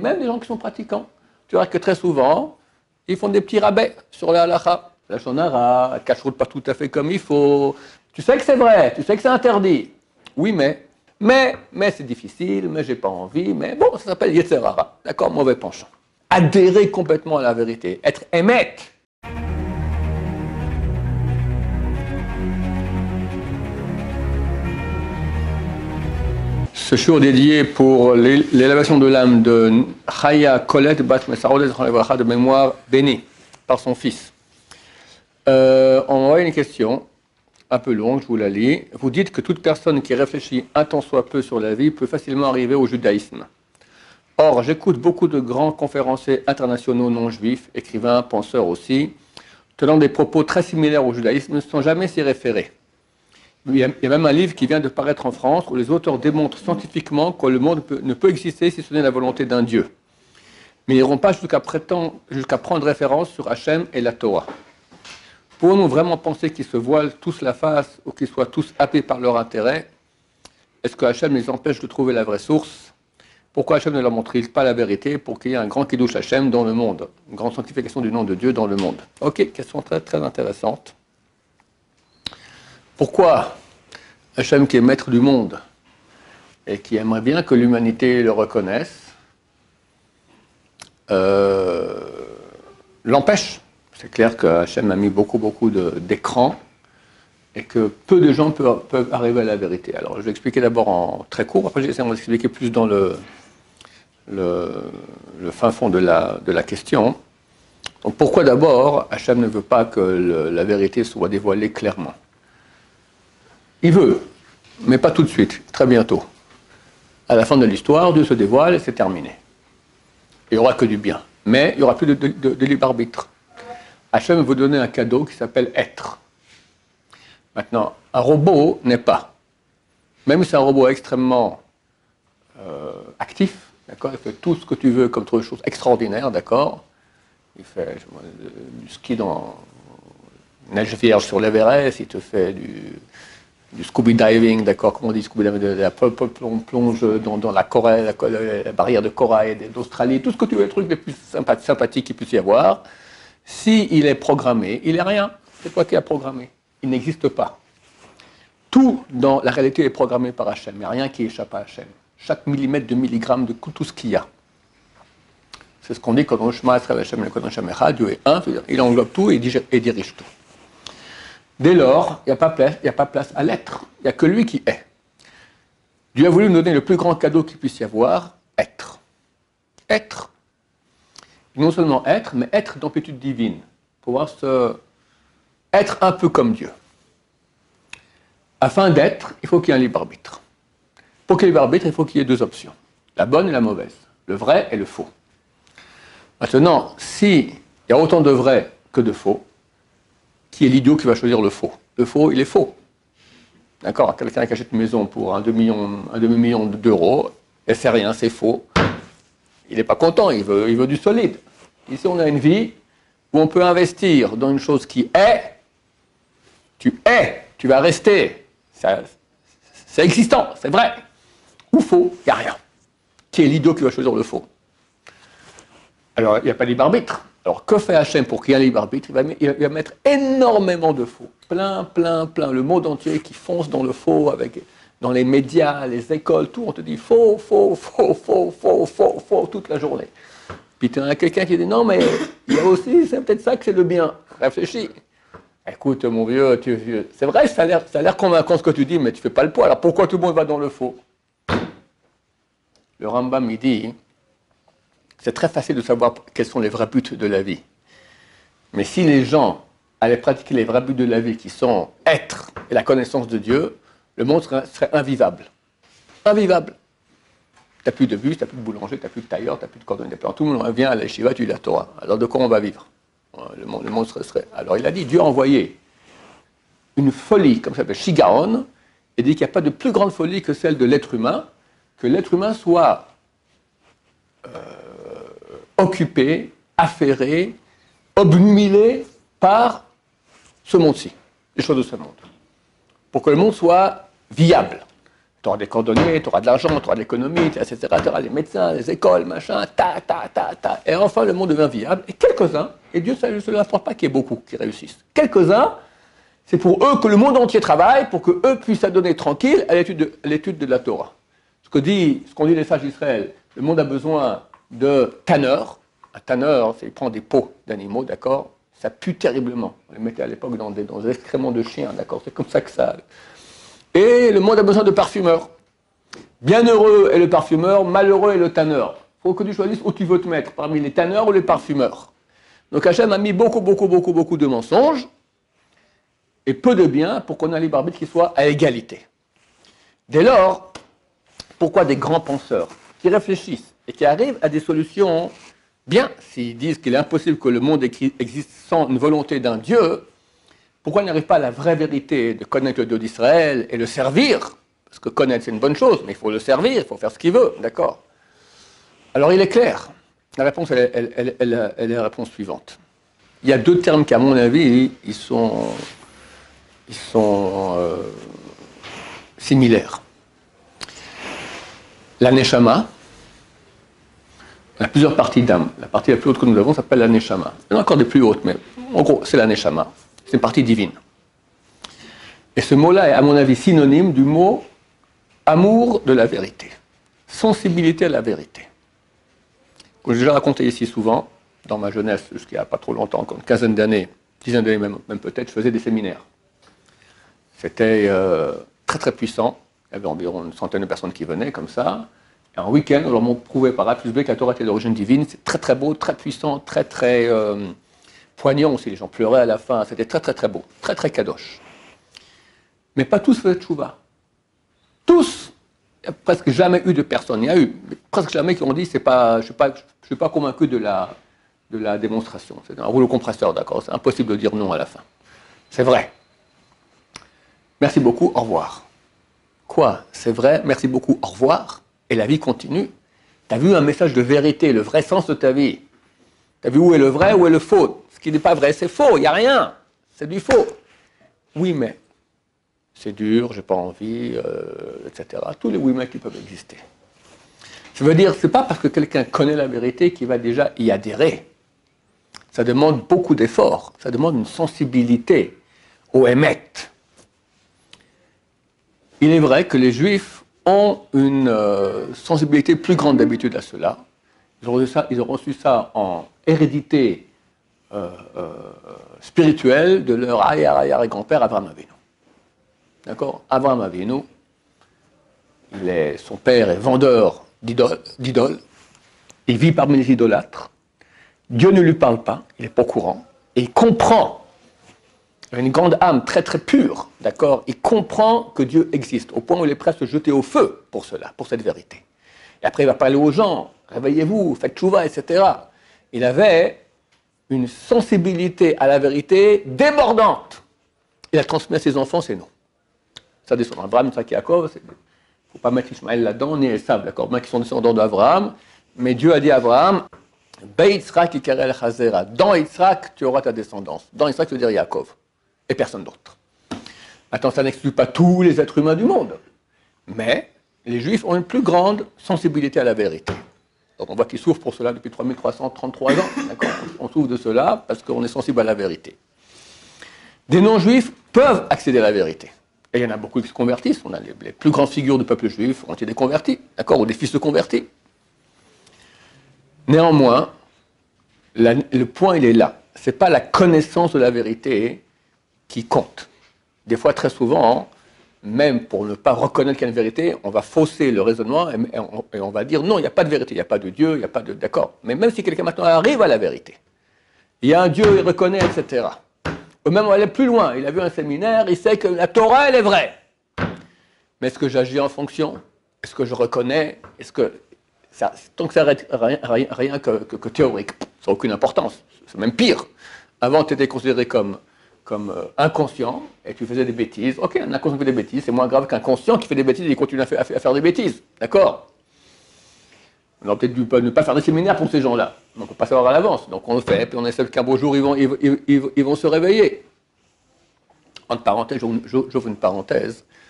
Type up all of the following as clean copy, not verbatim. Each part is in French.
même des gens qui sont pratiquants. Tu vois que très souvent, ils font des petits rabais sur la halakha. La shonara, cache-route pas tout à fait comme il faut. Tu sais que c'est vrai, tu sais que c'est interdit. Oui, mais c'est difficile, mais j'ai pas envie, mais bon, ça s'appelle Yetzer Hara. D'accord, mauvais penchant. Adhérer complètement à la vérité, être émet. Ce jour dédié pour l'élévation de l'âme de Chaya Colette Bat Mesarod de mémoire bénie par son fils. On a une question un peu longue, je vous la lis. Vous dites que toute personne qui réfléchit un tant soit peu sur la vie peut facilement arriver au judaïsme. Or, j'écoute beaucoup de grands conférenciers internationaux non juifs, écrivains, penseurs aussi, tenant des propos très similaires au judaïsme sans jamais s'y référer. Il y a même un livre qui vient de paraître en France où les auteurs démontrent scientifiquement que le monde ne peut exister si ce n'est la volonté d'un Dieu. Mais ils n'iront pas jusqu'à prendre référence sur Hachem et la Torah. Pouvons-nous vraiment penser qu'ils se voilent tous la face ou qu'ils soient tous happés par leur intérêt? Est-ce que Hachem les empêche de trouver la vraie source? Pourquoi Hachem ne leur montre-t-il pas la vérité pour qu'il y ait un grand Kiddush Hachem dans le monde? Une grande sanctification du nom de Dieu dans le monde. Ok, question très très intéressante. Pourquoi Hachem, qui est maître du monde et qui aimerait bien que l'humanité le reconnaisse, l'empêche? C'est clair que Hachem a mis beaucoup d'écrans et que peu de gens peuvent arriver à la vérité. Alors je vais expliquer d'abord en très court, après j'essaie d'expliquer plus dans le fin fond de la question. Donc pourquoi d'abord Hachem ne veut pas que la vérité soit dévoilée clairement? Il veut, mais pas tout de suite, très bientôt. À la fin de l'histoire, Dieu se dévoile et c'est terminé. Il n'y aura que du bien, mais il n'y aura plus de libre arbitre. Hachem veut donner un cadeau qui s'appelle être. Maintenant, un robot n'est pas. Même si c'est un robot extrêmement actif, d'accord, il fait tout ce que tu veux comme chose extraordinaire, d'accord. Il fait du ski dans neige vierge sur l'Everest, il te fait du scuba diving, d'accord, comment on dit scuba diving, de la plonge dans la Corée, la barrière de corail d'Australie, tout ce que tu veux, les trucs les plus sympathiques qu'il puisse y avoir. S'il est programmé, il n'est rien. C'est toi qui as programmé. Il n'existe pas. Tout dans la réalité est programmé par Hachem. Il n'y a rien qui échappe à Hachem. Chaque millimètre de milligramme de tout ce qu'il y a. C'est ce qu'on dit quand on Shema Israël Hachem le Kodesh Echad, Dieu est un, il englobe tout et dirige tout. Dès lors, il n'y a pas place à l'être. Il n'y a que lui qui est. Dieu a voulu nous donner le plus grand cadeau qu'il puisse y avoir, être. Être. Non seulement être, mais être d'amplitude divine. Pouvoir être un peu comme Dieu. Afin d'être, il faut qu'il y ait un libre arbitre. Pour qu'il y ait un libre arbitre, il faut qu'il y ait deux options. La bonne et la mauvaise. Le vrai et le faux. Maintenant, s'il y a autant de vrai que de faux, qui est l'idiot qui va choisir le faux? Le faux, il est faux. D'accord? Quelqu'un qui achète une maison pour un demi-million d'euros, et c'est rien, c'est faux. Il n'est pas content, il veut du solide. Ici, on a une vie où on peut investir dans une chose qui est. Tu vas rester. C'est existant, c'est vrai. Ou faux, il n'y a rien. Qui est l'idiot qui va choisir le faux? Alors, il n'y a pas de libre arbitre. Alors, que fait Hachem pour qu'il y ait un libre arbitre? Il va mettre énormément de faux. Plein. Le monde entier qui fonce dans le faux, dans les médias, les écoles, tout. On te dit faux, toute la journée. Puis tu as quelqu'un qui dit non, mais il y a aussi, c'est peut-être ça que c'est le bien. Réfléchis. Écoute, mon vieux, c'est vrai, ça a l'air convaincant ce que tu dis, mais tu ne fais pas le poids. Alors pourquoi tout le monde va dans le faux? Le Rambam, il dit, c'est très facile de savoir quels sont les vrais buts de la vie. Mais si les gens allaient pratiquer les vrais buts de la vie, qui sont être et la connaissance de Dieu, le monde serait invivable. Invivable. Tu n'as plus de bus, tu n'as plus de boulanger, tu n'as plus de tailleur, tu n'as plus de cordonnier. Tout le monde vient à la Shiva, tu lis la Torah. Alors de quoi on va vivre? Le monde serait... Alors il a dit, Dieu a envoyé une folie, comme ça s'appelle Shigaon, et dit qu'il n'y a pas de plus grande folie que celle de l'être humain, que l'être humain soit occupé, affairé, obnubilé par ce monde-ci, les choses de ce monde. Pour que le monde soit viable. Tu auras des cordonniers, tu auras de l'argent, tu auras de l'économie, etc. Tu auras les médecins, les écoles, machin, ta. Et enfin, le monde devient viable. Et quelques-uns, et Dieu ne se l'apporte pas qu'il y ait beaucoup qui réussissent. Quelques-uns, c'est pour eux que le monde entier travaille, pour qu'eux puissent s'adonner tranquille à l'étude de la Torah. Ce qu'ont dit les sages d'Israël, le monde a besoin de tanneurs. Un tanneur, il prend des peaux d'animaux, d'accord? Ça pue terriblement. On les mettait à l'époque dans des excréments de chiens, d'accord? C'est comme ça que ça... Et le monde a besoin de parfumeurs. Bienheureux est le parfumeur, malheureux est le tanneur. Il faut que tu choisisses où tu veux te mettre, parmi les tanneurs ou les parfumeurs. Donc Hachem a mis beaucoup de mensonges et peu de biens pour qu'on ait un libre arbitre qui soit à égalité. Dès lors, pourquoi des grands penseurs qui réfléchissent et qui arrivent à des solutions bien, s'ils disent qu'il est impossible que le monde existe sans une volonté d'un Dieu, pourquoi ils n'arrivent pas à la vraie vérité de connaître le Dieu d'Israël et le servir? Parce que connaître, c'est une bonne chose, mais il faut le servir, il faut faire ce qu'il veut, d'accord? Alors il est clair. La réponse, elle est la réponse suivante. Il y a deux termes qui, à mon avis, ils sont similaires. La neshama, il y a plusieurs parties d'âme. La partie la plus haute que nous avons s'appelle la neshama. Il y en a encore des plus hautes, mais en gros, c'est la neshama. C'est une partie divine. Et ce mot-là est, à mon avis, synonyme du mot amour de la vérité. Sensibilité à la vérité. Comme j'ai déjà raconté ici souvent, dans ma jeunesse, jusqu'il n'y a pas trop longtemps, comme une quinzaine d'années, dizaine d'années même peut-être, je faisais des séminaires. C'était très puissant. Il y avait environ une centaine de personnes qui venaient comme ça. Et en week-end, on leur prouvait par A plus B que la Torah était d'origine divine. C'est très beau, très puissant, très poignant aussi. Les gens pleuraient à la fin. C'était très beau, très kadosh. Mais pas tous faisaient tchouva. Tous. Il n'y a presque jamais eu de personnes. Il y a eu presque jamais qui ont dit je ne suis pas convaincu de la démonstration. C'est un rouleau compresseur, d'accord. C'est impossible de dire non à la fin. C'est vrai. Merci beaucoup, au revoir. Quoi? C'est vrai, merci beaucoup, au revoir. Et la vie continue. Tu as vu un message de vérité, le vrai sens de ta vie. Tu as vu où est le vrai, où est le faux. Ce qui n'est pas vrai, c'est faux, il n'y a rien. C'est du faux. Oui, mais c'est dur, j'ai pas envie, etc. Tous les oui, mais qui peuvent exister. Ça veut dire, c'est pas parce que quelqu'un connaît la vérité qu'il va déjà y adhérer. Ça demande beaucoup d'efforts. Ça demande une sensibilité au émet. Il est vrai que les Juifs ont une sensibilité plus grande d'habitude à cela. Ils ont reçu ça en hérédité spirituelle de leur arrière-grand-père Abraham Avinu. D'accord? Abraham Avinu, son père est vendeur d'idoles, il vit parmi les idolâtres, Dieu ne lui parle pas, il n'est pas au courant, et il comprend. Il a une grande âme très pure, d'accord? Il comprend que Dieu existe, au point où il est prêt à se jeter au feu pour cela, pour cette vérité. Et après, il va parler aux gens, réveillez-vous, faites tchouva, etc. Il avait une sensibilité à la vérité débordante. Il a transmis à ses enfants, c'est nous. Ça descend Abraham, Isaac et Yaakov, il ne faut pas mettre Ishmaël là-dedans, ni Esav, d'accord? Même qui sont descendants d'Abraham, mais Dieu a dit à Abraham, Be'itzrak ikarel chazera, dans Yitzhak, tu auras ta descendance. Dans Yitzhak, ça veut dire Yaakov. Et personne d'autre. Maintenant, ça n'exclut pas tous les êtres humains du monde. Mais les Juifs ont une plus grande sensibilité à la vérité. Donc on voit qu'ils souffrent pour cela depuis 3333 ans. D'accord? On souffre de cela parce qu'on est sensible à la vérité. Des non-juifs peuvent accéder à la vérité. Et il y en a beaucoup qui se convertissent. On a les plus grandes figures du peuple juif ont été des convertis, d'accord? Ou des fils de convertis. Néanmoins, le point, il est là. Ce n'est pas la connaissance de la vérité qui compte. Des fois, très souvent, même pour ne pas reconnaître qu'il y a une vérité, on va fausser le raisonnement et on va dire non, il n'y a pas de vérité, il n'y a pas de Dieu, il n'y a pas de... D'accord. Mais même si quelqu'un maintenant arrive à la vérité, il y a un Dieu, il reconnaît, etc. Ou même on va aller plus loin, il a vu un séminaire, il sait que la Torah, elle est vraie. Mais est-ce que j'agis en fonction? Est-ce que je reconnais? Est-ce que... tant que ça reste rien que théorique, ça n'a aucune importance. C'est même pire. Avant, tu étais considéré comme inconscient, et tu faisais des bêtises. Ok, un inconscient qui fait des bêtises, c'est moins grave qu'un conscient qui fait des bêtises et il continue à faire des bêtises. D'accord? On aurait peut-être dû ne pas faire des séminaires pour ces gens-là. On ne peut pas savoir à l'avance. Donc on le fait, puis on essaie qu'un beau jour, ils vont se réveiller. Entre parenthèses, j'ouvre une parenthèse.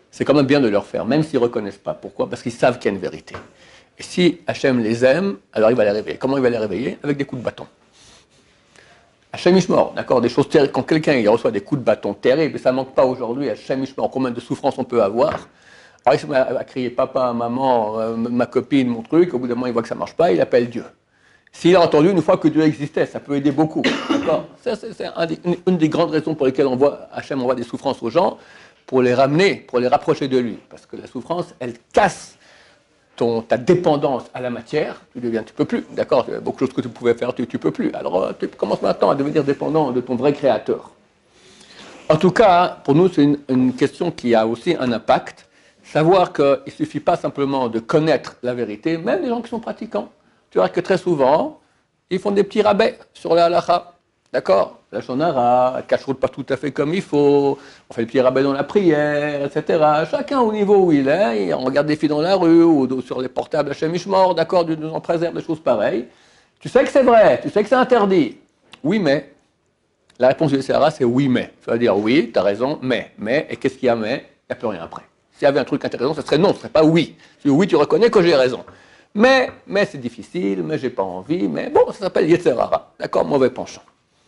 c'est quand même bien de leur faire, même s'ils ne reconnaissent pas. Pourquoi? Parce qu'ils savent qu'il y a une vérité. Et si Hachem les aime, alors il va les réveiller. Comment il va les réveiller? Avec des coups de bâton. Hachem Ishmor, d'accord? Des choses terribles. Quand quelqu'un il reçoit des coups de bâton terribles, et ça ne manque pas aujourd'hui, Hachem Ishmor, combien de souffrances on peut avoir. Alors il se met à crier papa, maman, ma copine, mon truc, au bout d'un moment il voit que ça ne marche pas, il appelle Dieu. S'il a entendu une fois que Dieu existait, ça peut aider beaucoup. D'accord? C'est une des grandes raisons pour lesquelles Hachem envoie des souffrances aux gens, pour les ramener, pour les rapprocher de lui. Parce que la souffrance, elle casse ta dépendance à la matière, tu peux plus, d'accord? Beaucoup de choses que tu pouvais faire, tu peux plus. Alors tu commences maintenant à devenir dépendant de ton vrai créateur. En tout cas, pour nous, c'est une question qui a aussi un impact. Savoir qu'il ne suffit pas simplement de connaître la vérité, même les gens qui sont pratiquants. Tu vois que très souvent, ils font des petits rabais sur la halakha. D'accord? La shonara, la cache-route pas tout à fait comme il faut, on fait des petits rabais dans la prière, etc. Chacun au niveau où il est, on regarde des filles dans la rue ou sur les portables Hachem Ishmor, d'accord, Dieu nous en préserve, des choses pareilles. Tu sais que c'est vrai, tu sais que c'est interdit. Oui, mais. La réponse du Sahara, c'est oui, mais. Ça veut dire oui, tu as raison, mais. Et qu'est-ce qu'il y a, mais? Il n'y a plus rien après. S'il y avait un truc intéressant, ce serait non, ce ne serait pas oui. Si oui, tu reconnais que j'ai raison. Mais c'est difficile, mais j'ai pas envie, mais bon, ça s'appelle Yetzerara, d'accord, mauvais penchant.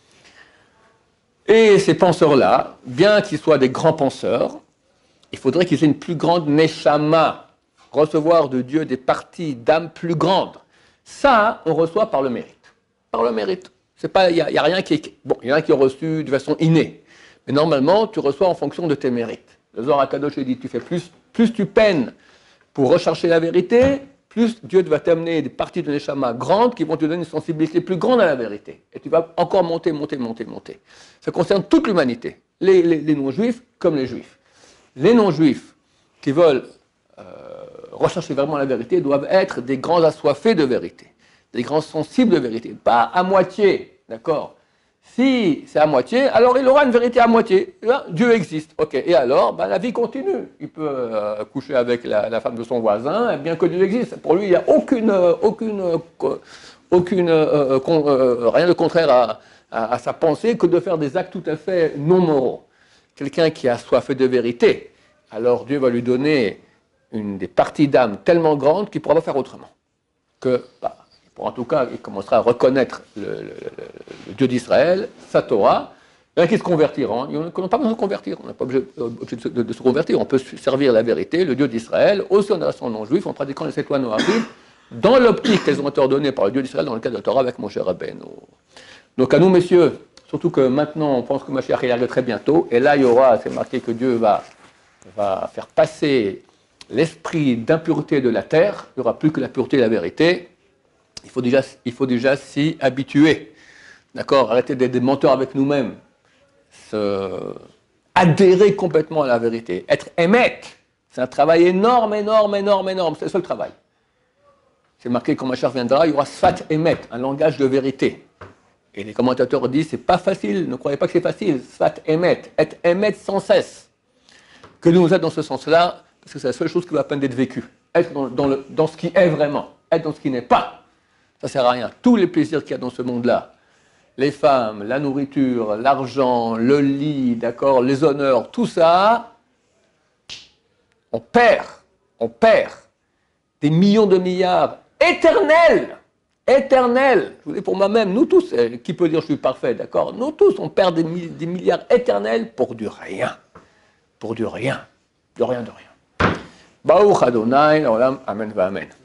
Et ces penseurs-là, bien qu'ils soient des grands penseurs, il faudrait qu'ils aient une plus grande neshama, recevoir de Dieu des parties d'âme plus grandes. Ça, on reçoit par le mérite. Par le mérite. Il n'y a rien qui est... Bon, il y en a qui ont reçu de façon innée, mais normalement, tu reçois en fonction de tes mérites. Le Zohar HaKadosh dit, tu fais plus tu peines pour rechercher la vérité, plus Dieu va t'amener des parties de neshama grandes qui vont te donner une sensibilité plus grande à la vérité. Et tu vas encore monter. Ça concerne toute l'humanité, les non-juifs comme les juifs. Les non-juifs qui veulent rechercher vraiment la vérité doivent être des grands assoiffés de vérité, des grands sensibles de vérité, pas à moitié, d'accord? Si c'est à moitié, alors il aura une vérité à moitié. Dieu existe, ok. Et alors, la vie continue. Il peut coucher avec la femme de son voisin, bien que Dieu existe. Pour lui, il n'y a rien de contraire à sa pensée que de faire des actes tout à fait non moraux. Quelqu'un qui a soif de vérité, alors Dieu va lui donner des parties d'âme tellement grandes qu'il ne pourra pas faire autrement. En tout cas, il commencera à reconnaître le Dieu d'Israël, sa Torah. Il y en a qui se convertiront. On n'a pas besoin de se convertir. On n'est pas obligé de se convertir. On peut servir la vérité, le Dieu d'Israël, aussi en restant non-juif, en pratiquant les 7 lois noachides, dans l'optique qu'elles ont été ordonnées par le Dieu d'Israël dans le cadre de la Torah avec Moshe Rabbeinu. Donc à nous, messieurs, surtout que maintenant, on pense que Mashiach arrive très bientôt, et là, il y aura, c'est marqué que Dieu va faire passer l'esprit d'impureté de la terre. Il n'y aura plus que la pureté et la vérité. Il faut déjà s'y habituer. D'accord? Arrêter d'être des menteurs avec nous-mêmes. Adhérer complètement à la vérité. Être émet. C'est un travail énorme. C'est le seul travail. C'est marqué quand Mashiach viendra, il y aura Sfat Emet, un langage de vérité. Et les commentateurs disent, c'est pas facile, ne croyez pas que c'est facile. Sfat Emet, être émet sans cesse. Que nous êtes dans ce sens-là, parce que c'est la seule chose qui va à peine d'être vécue. Être dans ce qui est vraiment. Être dans ce qui n'est pas. Ça ne sert à rien. Tous les plaisirs qu'il y a dans ce monde-là, les femmes, la nourriture, l'argent, le lit, d'accord, les honneurs, tout ça, on perd des millions de milliards éternels. Je vous dis pour moi-même, nous tous, qui peut dire je suis parfait, d'accord, nous tous, on perd des milliards éternels pour du rien. De rien. Baruch Adonai, Olam, Amen, Amen.